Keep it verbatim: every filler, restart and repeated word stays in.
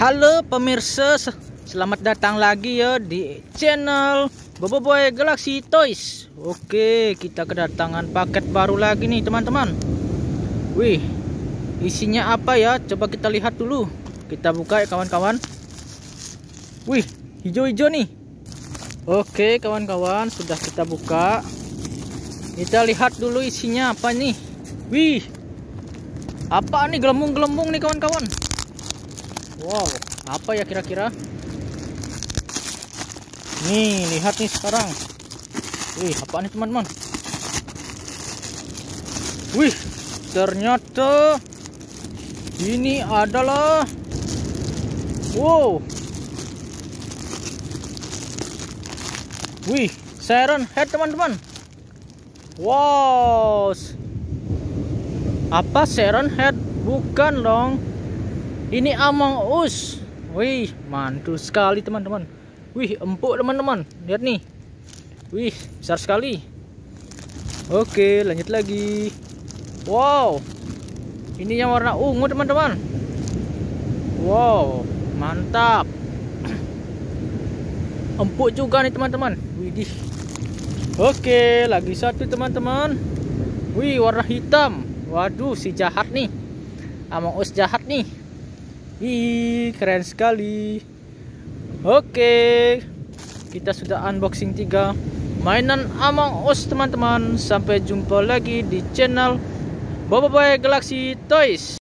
Halo pemirsa, selamat datang lagi ya di channel Boboiboy Galaxy Toys. Oke, kita kedatangan paket baru lagi nih teman-teman. Wih, isinya apa ya? Coba kita lihat dulu. Kita buka ya kawan-kawan. Wih, hijau-hijau nih. Oke kawan-kawan, sudah kita buka. Kita lihat dulu isinya apa nih. Wih, apa nih gelembung-gelembung nih kawan-kawan? Wow, apa ya kira-kira? Nih, lihat nih sekarang. Wih, apa nih teman-teman? Wih, ternyata ini adalah wow. Wih, Siren Head teman-teman. Wow. Apa Siren Head? Bukan dong. Ini Among Us. Wih, mantul sekali teman-teman. Wih, empuk teman-teman. Lihat nih. Wih, besar sekali. Oke, lanjut lagi. Wow. Ini yang warna ungu teman-teman. Wow, mantap. Empuk juga nih teman-teman. Widih. Oke, lagi satu teman-teman. Wih, warna hitam. Waduh, si jahat nih. Among Us jahat nih. Wih, keren sekali. Oke, kita sudah unboxing tiga mainan Among Us teman-teman. Sampai jumpa lagi di channel Boboiboy Galaxy Toys.